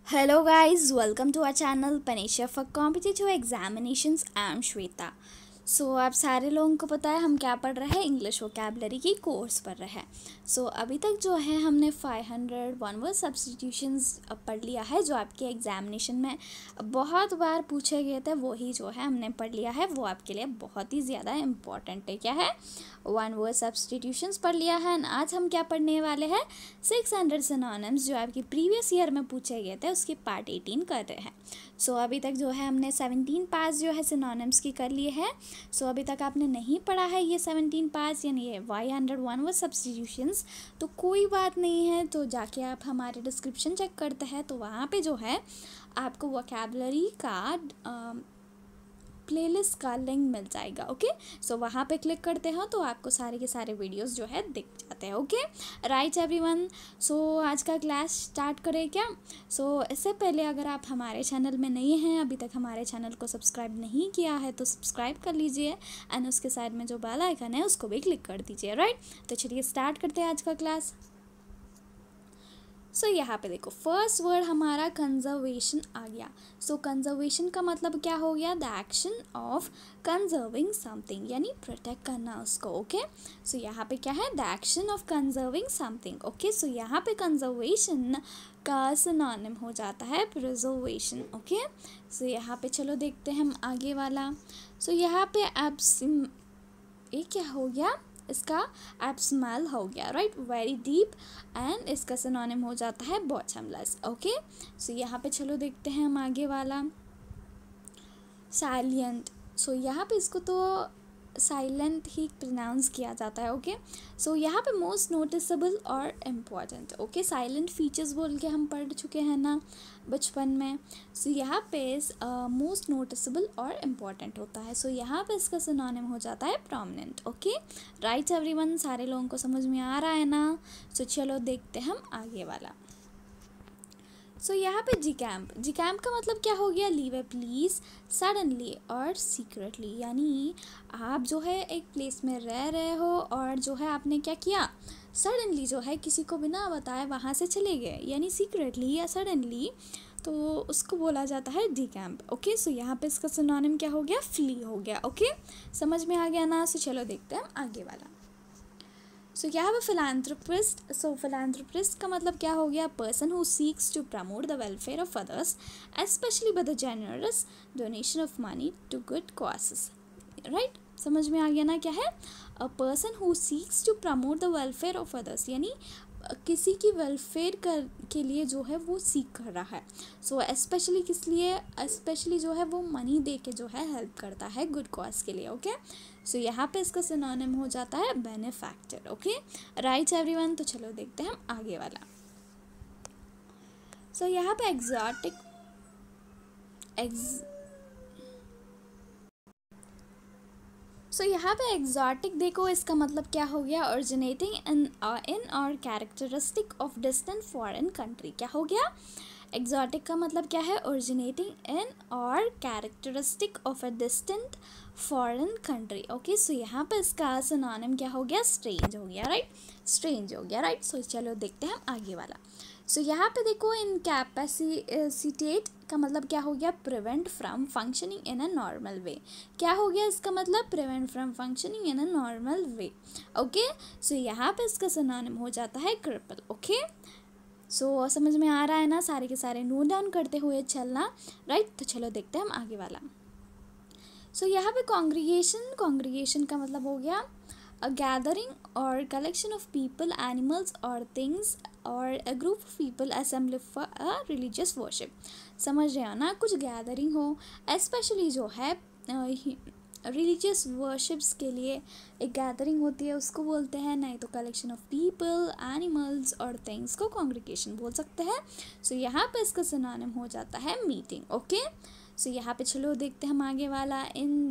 Hello guys, welcome to our channel Panisha for Competitive Examinations. I am Shweta. आप सारे लोगों को पता है हम क्या पढ़ रहे हैं, इंग्लिश वोकैबुलरी की कोर्स पढ़ रहे हैं. अभी तक जो है हमने 500 वन वर्ड सब्स्टिट्यूशंस पढ़ लिया है, जो आपके एग्जामिनेशन में बहुत बार पूछे गए थे. वही जो है हमने पढ़ लिया है, वो आपके लिए बहुत ही ज़्यादा इम्पॉर्टेंट है. क्या है? वन वर्ड सब्स्टिट्यूशंस पढ़ लिया है. आज हम क्या पढ़ने वाले हैं? 600 सिनोनिम्स जो आपकी प्रीवियस ईयर में पूछे गए थे, उसकी पार्ट 18 कर रहे हैं. अभी तक जो है हमने 17 पार्ट्स जो है सिनोनिम्स की कर लिए हैं. अभी तक आपने नहीं पढ़ा है ये 17 पार्ट्स यानी ये 500 वन वर्ड सब्स्टिट्यूशंस, तो कोई बात नहीं है. तो जाके आप हमारे डिस्क्रिप्शन चेक करते हैं, तो वहाँ पे जो है आपको वोकैबुलरी का प्लेलिस्ट का लिंक मिल जाएगा. ओके, वहाँ पे क्लिक करते हो तो आपको सारे के सारे वीडियोस जो है दिख जाते हैं. Okay right everyone. आज का क्लास स्टार्ट करें क्या? इससे पहले अगर आप हमारे चैनल में नए हैं, अभी तक हमारे चैनल को सब्सक्राइब नहीं किया है, तो सब्सक्राइब कर लीजिए एंड उसके साइड में जो बेल आइकन है उसको भी क्लिक कर दीजिए. राइट, तो चलिए स्टार्ट करते हैं आज का क्लास. यहाँ पे देखो फर्स्ट वर्ड हमारा कंजर्वेशन आ गया. कंजर्वेशन का मतलब क्या हो गया? The action of conserving something, यानी प्रोटेक्ट करना उसको. ओके, यहाँ पे क्या है? The action of conserving something. Okay, यहाँ पे कंजर्वेशन का सिनोनिम हो जाता है प्रिजर्वेशन. ओके, यहाँ पे चलो देखते हैं हम आगे वाला. यहाँ पे ये क्या हो गया? इसका एब्समैल हो गया. राइट, वेरी डीप, एंड इसका सिनोनिम हो जाता है बॉटमलेस. ओके, यहाँ पे चलो देखते हैं हम आगे वाला. साइलेंट. यहाँ पे इसको तो साइलेंट ही प्रोनाउंस किया जाता है. ओके, यहाँ पे मोस्ट नोटिसेबल और इम्पॉर्टेंट. ओके, साइलेंट फीचर्स बोल के हम पढ़ चुके हैं ना बचपन में. यहाँ पे मोस्ट नोटिसेबल और इम्पॉर्टेंट होता है. यहाँ पे इसका सिनोनिम हो जाता है प्रोमिनेंट. ओके राइट एवरीवन, सारे लोगों को समझ में आ रहा है ना? चलो देखते हैं हम आगे वाला. यहाँ पे जिकैम्प का मतलब क्या हो गया? लीव ए प्लेस सडनली और सीक्रेटली, यानी आप जो है एक प्लेस में रह रहे हो और जो है आपने क्या किया? सडनली जो है किसी को बिना बताए वहाँ से चले गए, यानी सीक्रेटली या सडनली, तो उसको बोला जाता है डिकैम्प. ओके, यहाँ पे इसका सिनोनिम क्या हो गया? फ्ली हो गया. ओके, समझ में आ गया ना? चलो देखते हैं हम आगे वाला. यहाँ पे फिलैंथ्रोपिस्ट. फिलैंथ्रोपिस्ट का मतलब क्या हो गया? Person who seeks to promote the welfare of others especially by the generous donation of money to good causes. Right, समझ में आ गया ना? क्या है? A person who seeks to promote the welfare of others, यानी किसी की वेलफेयर के लिए जो है वो सीख कर रहा है. एस्पेशली किस लिए? एस्पेशली जो है वो मनी दे के जो है हेल्प करता है गुड कॉज के लिए. ओके, यहाँ पे इसका सिनोनिम हो जाता है बेनिफैक्टर. ओके राइट एवरीवन, तो चलो देखते हैं हम आगे वाला. यहाँ पे यहाँ पे एग्जॉटिक देखो, इसका मतलब क्या हो गया? ओरिजिनेटिंग इन और characteristic of distant foreign country. क्या हो गया? एग्जॉटिक का मतलब क्या है? ओरिजिनेटिंग इन और characteristic of a distant foreign country. Okay, यहाँ पे इसका सिनोनिम क्या हो गया? स्ट्रेंज हो गया. राइट, स्ट्रेंज हो गया. राइट, चलो देखते हैं हम आगे वाला. यहाँ पे देखो इनकैपेसिटेट का मतलब क्या हो गया? Prevent from functioning in a normal way. क्या हो गया इसका मतलब? Prevent from functioning in a normal way. Okay, यहाँ पे इसका सिनोनिम हो जाता है क्रिपल. ओके, समझ में आ रहा है ना? सारे के सारे नोट डाउन करते हुए चलना. राइट, तो चलो देखते हैं हम आगे वाला. यहाँ पे कॉन्ग्रीगेशन का मतलब हो गया a gathering or collection of people, animals or things or a group of people assemble for a religious worship. समझ रहे हो ना? कुछ गैदरिंग हो, एस्पेशली जो है रिलीजियस वर्शिप्स के लिए एक गैदरिंग होती है, उसको बोलते हैं. नहीं तो कलेक्शन ऑफ पीपल, एनिमल्स और थिंग्स को कॉन्ग्रीगेशन बोल सकते हैं. यहाँ पे इसका सिनोनिम हो जाता है मीटिंग. ओके, यहाँ पे चलो देखते हैं हम आगे वाला.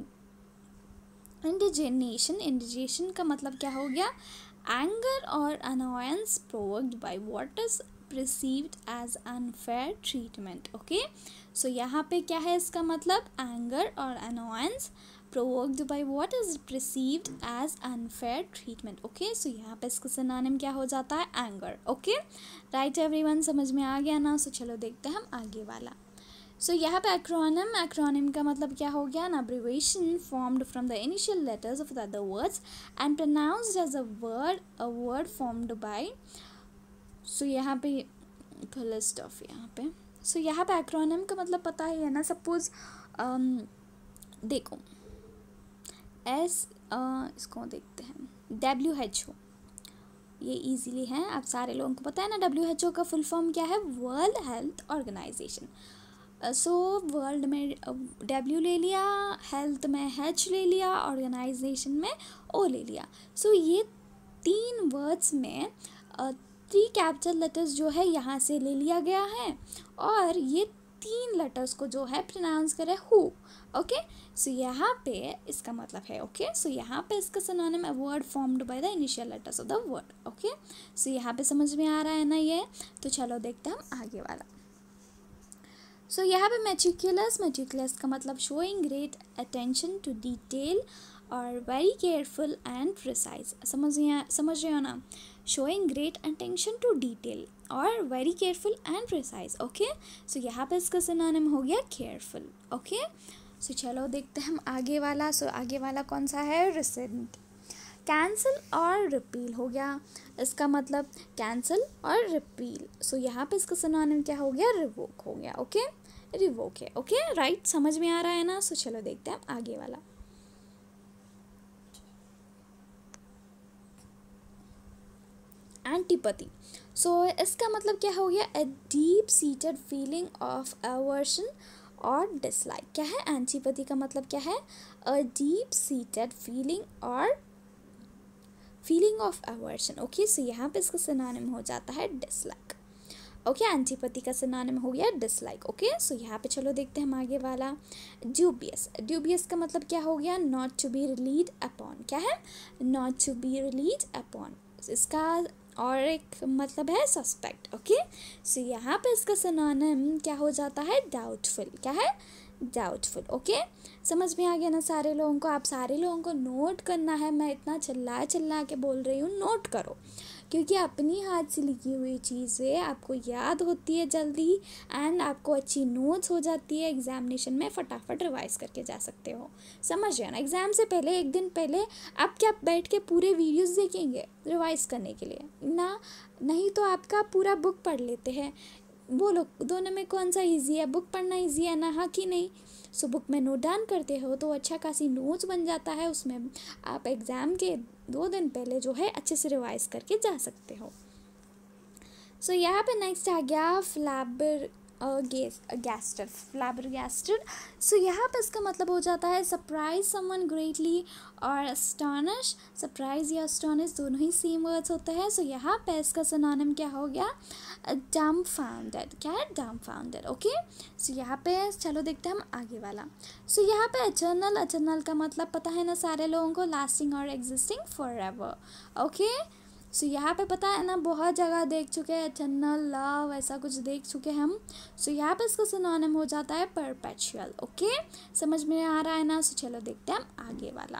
इंडिजेशन का मतलब क्या हो गया? एंगर और annoyance provoked by what is perceived as unfair treatment. Okay, यहाँ पे क्या है इसका मतलब? एंगर और annoyance provoked by what is perceived as unfair treatment. Okay, so यहाँ पे इसका सिनोनिम क्या हो जाता है? एंगर. ओके, राइट एवरीवन, समझ में आ गया ना? सो चलो देखते हैं हम आगे वाला. सो यहाँ पे एक्रोनिम का मतलब क्या हो गया? ना abbreviation formed from the initial letters of the other words and pronounced as a word formed by. So यहाँ पे फुल स्टॉफ यहाँ पे. सो यहाँ पे एक्रोनिम का मतलब पता ही है ना. सपोज देखो इसको देखते हैं, WHO. ये इजीली है, आप सारे लोगों को पता है ना. WHO का फुल फॉर्म क्या है? World Health Organization. So world में W ले लिया, हेल्थ में H ले लिया, ऑर्गेनाइजेशन में O ले लिया. सो ये 3 वर्ड्स में 3 कैपिटल लेटर्स जो है यहाँ से ले लिया गया है, और ये 3 लेटर्स को जो है प्रोनाउंस करे हु. ओके, सो यहाँ पे इसका मतलब है. ओके, सो यहाँ पे इसका सिनोनिम है word formed by the initial letters of the word. Okay, so यहाँ पे समझ में आ रहा है ना ये. तो चलो देखते हैं हम आगे वाला. सो यहाँ पे मेटिकुलस का मतलब showing great attention to detail और वेरी केयरफुल एंड प्रिसाइज. समझ रहे हो ना? Showing great attention to detail और very careful and precise. Okay, so यहाँ पे इसका सिनोनिम हो गया केयरफुल. ओके, सो चलो देखते हैं हम आगे वाला. सो आगे वाला कौन सा है? रिसेंट. कैंसिल और रिपील हो गया. इसका मतलब कैंसिल और रिपील. सो यहाँ पे इसका सिनोनिम क्या हो गया? रिवोक हो गया. ओके, रिवोक है. ओके, राइट, समझ में आ रहा है ना? सो चलो देखते हैं हम आगे वाला. एंटीपैथी. सो इसका मतलब क्या हो गया? A deep seated feeling of aversion और डिसलाइक. क्या है? एंटीपैथी का मतलब क्या है? A deep seated feeling of aversion. Okay, so यहाँ पे इसका सिनोनिम हो जाता है डिसलाइक. ओके, एंटीपैथी का सिनोनिम हो गया डिसलाइक. ओके, सो यहाँ पे चलो देखते हैं हम आगे वाला. ड्यूबियस का मतलब क्या हो गया? Not to be relied upon. क्या है? Not to be relied upon. इसका और एक मतलब है सस्पेक्ट. ओके, सो यहाँ पे इसका सिनोनिम क्या हो जाता है? डाउटफुल. क्या है? डाउटफुल. ओके, समझ में आ गया ना सारे लोगों को? आप सारे लोगों को नोट करना है. मैं इतना चिल्ला के बोल रही हूँ, नोट करो, क्योंकि अपनी हाथ से लिखी हुई चीज़ें आपको याद होती है जल्दी, एंड आपको अच्छी नोट्स हो जाती है. एग्जामिनेशन में फटाफट रिवाइज करके जा सकते हो. समझ रहे हो ना? एग्ज़ाम से पहले 1 दिन पहले आप क्या बैठ के पूरे वीडियोस देखेंगे रिवाइज करने के लिए ना? नहीं तो आपका पूरा बुक पढ़ लेते हैं. बोलो दोनों में कौन सा इजी है? बुक पढ़ना इजी है ना? हाँ कि नहीं? सो बुक में नोट डाउन करते हो तो अच्छा खासी नोट्स बन जाता है. उसमें आप एग्ज़ाम के 2 दिन पहले जो है अच्छे से रिवाइज करके जा सकते हो. सो यहाँ पे नेक्स्ट आ गया फ्लैबरगैस्टेड. सो यहाँ पे इसका मतलब हो जाता है सरप्राइज समवन ग्रेटली और अस्टॉनिश. सरप्राइज या अस्टॉनिश दोनों ही सेम वर्ड्स होते हैं. सो यहाँ पे इसका सिनोनिम क्या हो गया? डम्बफाउंडेड. क्या है? डम्बफाउंडेड. ओके, सो यहाँ पे चलो देखते हैं हम आगे वाला. सो यहाँ पे एटर्नल का मतलब पता है ना सारे लोगों को? लास्टिंग और एग्जिस्टिंग फॉरएवर. ओके, सो यहाँ पे पता है ना, बहुत जगह देख चुके हैं एटर्नल, लव, ऐसा कुछ देख चुके हैं हम. सो यहाँ पे इसका सिनोनिम हो जाता है परपेचुअल. ओके, समझ में आ रहा है ना? सो चलो देखते हैं हम आगे वाला.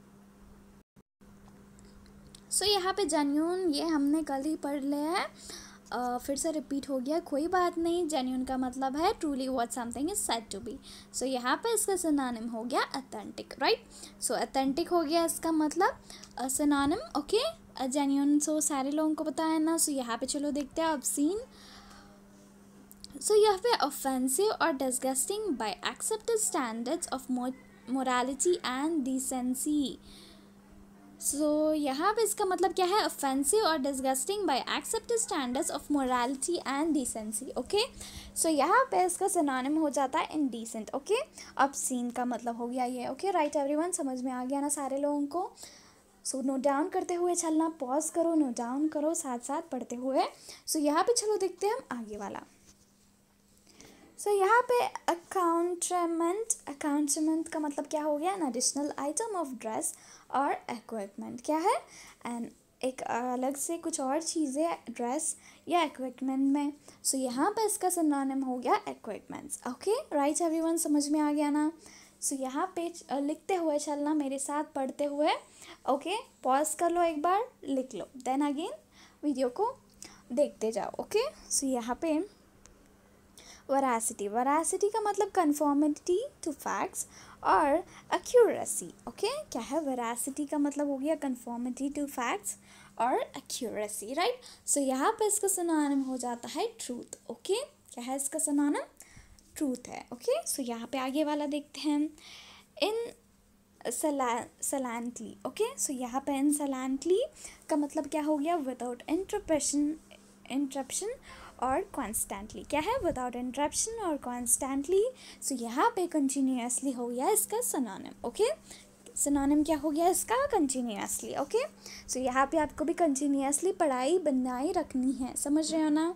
सो यहाँ पे जेन्यून ये हमने कल ही पढ़ लिया है, फिर से रिपीट हो गया, कोई बात नहीं. जेन्यून का मतलब है truly what something is said to be. So यहाँ पे इसका सिनोनिम हो गया ऑथेंटिक. राइट, सो ऑथेंटिक हो गया इसका मतलब सिनोनिम. Okay, genuine. सो सारे लोगों को पता है ना? सो यहाँ पे चलो देखते हैं ऑब्सीन. सो यहाँ पे ऑफेंसिव और disgusting by accepted standards of morality and decency. So यहाँ पे इसका मतलब क्या है? ऑफेंसिव और disgusting by accepted standards of morality and decency. Okay, so यहाँ पे इसका सिनोनिम हो जाता है इनडिसेंट. ओके, ऑब्सीन का मतलब हो गया ये. ओके, राइट एवरीवन, समझ में आ गया ना सारे लोगों को? सो नोट डाउन करते हुए चलना, पॉज करो, नोट डाउन करो, साथ साथ पढ़ते हुए. सो यहाँ पे चलो देखते हैं हम आगे वाला. सो यहाँ पे अकाउंटमेंट का मतलब क्या हो गया? An additional item of dress और इक्विपमेंट. क्या है? एंड एक अलग से कुछ और चीज़ें ड्रेस या इक्विपमेंट में. सो यहाँ पे इसका सिनोनिम हो गया इक्विपमेंट्स. ओके, राइट एवरीवन, समझ में आ गया ना? सो यहाँ पे लिखते हुए चलना मेरे साथ, पढ़ते हुए। ओके, पॉज कर लो एक बार, लिख लो, देन अगेन वीडियो को देखते जाओ। ओके, सो यहाँ पे वरासिटी, वरासिटी का मतलब कन्फर्मिटी टू फैक्ट्स और एक्यूरेसी। ओके, क्या है वरासिटी का मतलब हो गया कन्फर्मिटी टू फैक्ट्स और एक्यूरेसी, राइट। सो यहाँ पे इसका सिनोनिम हो जाता है ट्रूथ। ओके, क्या है इसका सिनोनिम? ट्रूथ है। ओके, सो यहाँ पे आगे वाला देखते हैं, इन सैलेंटली। ओके, सो यहाँ पे इन सैलेंटली का मतलब क्या हो गया? विदाउट इंटरप्शन और कॉन्स्टेंटली। क्या है? विदाउट इंटरप्शन और कॉन्स्टेंटली। सो यहाँ पे कंटिन्यूसली हो गया इसका सिनोनिम। ओके, सिनोनिम क्या हो गया इसका? कंटिन्यूसली। ओके, सो यहाँ पे आपको भी कंटिन्यूसली पढ़ाई बनाए रखनी है, समझ रहे हो ना।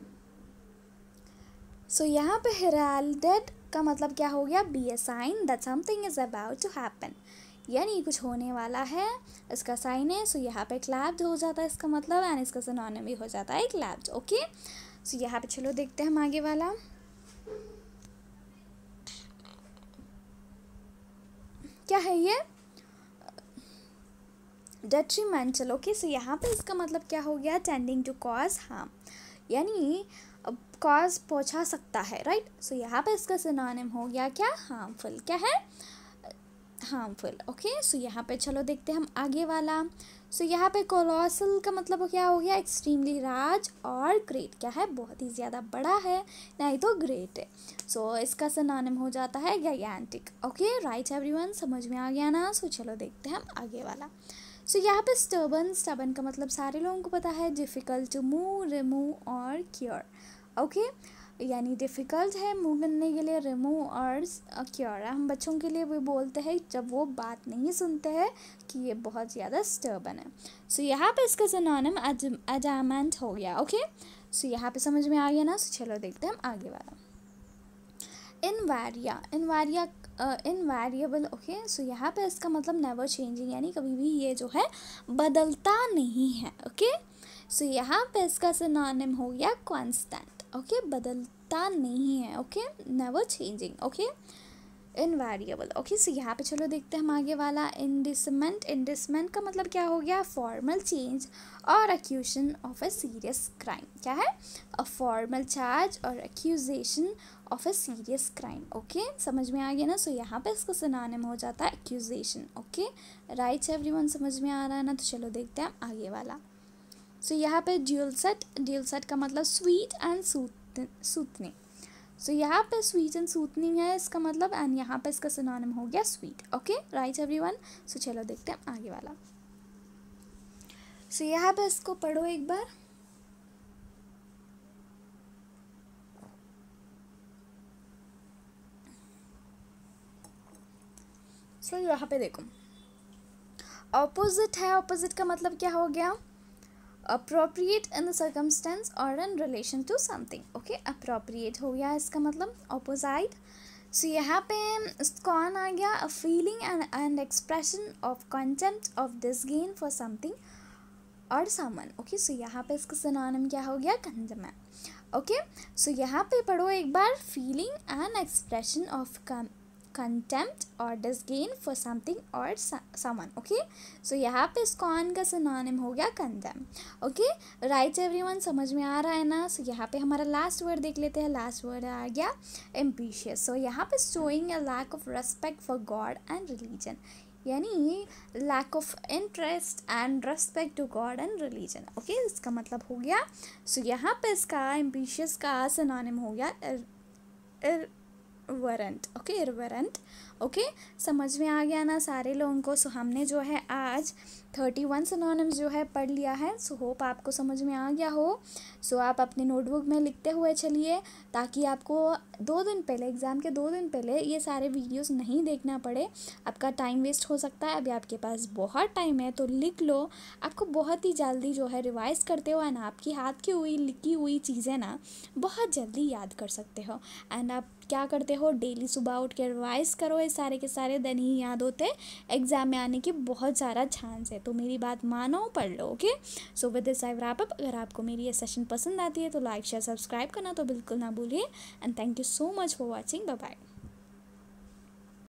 सो यहाँ पे हेराल्डेड का मतलब क्या हो गया? Be a sign that something is about to happen, यानी कुछ होने वाला है, इसका साइन है। सो यहाँ पे क्लैप्ड हो जाता है इसका मतलब, एंड इसका सिनोनिम भी हो जाता है क्लैप्ड। ओके, सो यहाँ पे चलो देखते हैं हम आगे वाला। क्या है ये? डेट्रीमेंटल। ओके, सो यहाँ पे इसका मतलब क्या हो गया? टेंडिंग टू कॉज हार्म, यानी कॉज पहुँचा सकता है, राइट। सो यहाँ पे इसका सिनोनिम हो गया क्या? हार्मफुल। क्या है? हार्मफुल। ओके, सो यहाँ पे चलो देखते हैं हम आगे वाला। सो यहाँ पे कोलोसल का मतलब क्या हो गया? एक्सट्रीमली लार्ज और ग्रेट। क्या है? बहुत ही ज़्यादा बड़ा है, नहीं तो ग्रेट है। सो इसका सिनोनिम हो जाता है गिगैंटिक। ओके, राइट एवरीवन, समझ में आ गया ना। सो चलो देखते हैं हम आगे वाला। सो यहाँ पे स्टबन, स्टबन का मतलब सारे लोगों को पता है, डिफ़िकल्ट टू मूव, रिमूव और क्योर। ओके, यानी डिफ़िकल्ट है मूव करने के लिए, रिमूव और क्योर। हम बच्चों के लिए भी बोलते हैं जब वो बात नहीं सुनते हैं कि ये बहुत ज़्यादा स्टबन है। सो यहाँ पे इसका सिनोनिम अडामेंट हो गया। ओके, सो यहाँ पे समझ में आ गया ना। सो चलो देखते हैं हम आगे वाला। इनवेरिएबल। ओके, सो यहाँ पे इसका मतलब नेवर चेंजिंग, यानी कभी भी ये जो है बदलता नहीं है। ओके, सो यहाँ पे इसका सिनोनिम हो गया कांस्टेंट। ओके, बदलता नहीं है। Okay, never changing. Okay, invariable. Okay, so यहाँ पे चलो देखते हैं हम आगे वाला। इंडिसमेंट, इंडिसमेंट का मतलब क्या हो गया? फॉर्मल चेंज और accusation of a serious crime. क्या है? अ फॉर्मल चार्ज और accusation of a serious crime. Okay, समझ में आ गया ना। सो यहाँ पे इसका सिनोनिम हो जाता है एक्यूजेशन। ओके, राइट एवरीवन, समझ में आ रहा है ना। तो चलो देखते हैं हम आगे वाला। सो यहाँ पे ड्यूल सेट, ड्यूल सेट का मतलब स्वीट एंड सूथनिंग। सो यहाँ पे स्वीट एंड सूथनिंग है इसका मतलब, एंड यहाँ पे इसका सिनोनिम हो गया sweet. Okay, right everyone. So चलो देखते हैं आगे वाला। सो यहाँ पे इसको पढ़ो एक बार। सो यहाँ पे देखो, ऑपोजिट है। ऑपोजिट का मतलब क्या हो गया? अप्रोप्रिएट इन द सर्कमस्टेंस और in relation to something. Okay, appropriate हो गया इसका मतलब ऑपोजिट। सो यहाँ पे कौन आ गया? A feeling and expression of contempt of disdain for something और समवन। ओके, सो यहाँ पे इसका सिनोनिम क्या हो गया? कंटेम्प्ट। ओके, सो यहाँ पे पढ़ो एक बार, feeling and expression of contempt और डिसगेन फॉर समथिंग और समवन। ओके, सो यहाँ पे इस कौन का सिनोनिम हो गया? कंडेम। ओके, राइट एवरीवन, समझ में आ रहा है ना। सो यहाँ पे हमारा लास्ट वर्ड देख लेते हैं। लास्ट वर्ड आ गया एम्बिशियस। सो यहाँ पे showing a lack of respect for God and religion, यानी lack of interest and respect to God and religion. Okay, इसका मतलब हो गया। सो यहाँ पे इसका एम्बिशियस का सिनोनिम हो गया इरवरेंट। ओके, इरवरेंट। ओके, समझ में आ गया ना सारे लोगों को। सो हमने जो है आज 31 सिनोनिम्स जो है पढ़ लिया है। सो होप आपको समझ में आ गया हो। सो आप अपने नोटबुक में लिखते हुए चलिए, ताकि आपको 2 दिन पहले, एग्ज़ाम के 2 दिन पहले ये सारे वीडियोस नहीं देखना पड़े। आपका टाइम वेस्ट हो सकता है। अभी आपके पास बहुत टाइम है, तो लिख लो। आपको बहुत ही जल्दी जो है रिवाइज़ करते हो, एंड आपकी हाथ की हुई लिखी हुई चीज़ें ना बहुत जल्दी याद कर सकते हो। एंड आप क्या करते हो? डेली सुबह उठ के रिवाइज़ करो, ये सारे के सारे दिन ही याद होते। एग्ज़ाम में आने की बहुत ज़्यादा चांस है, तो मेरी बात मानो, पढ़ लो। Okay, so with this I wrap up. अगर आपको मेरी ये सेशन पसंद आती है तो लाइक शेयर सब्सक्राइब करना तो बिल्कुल ना भूलिए। And thank you so much for watching. Bye bye.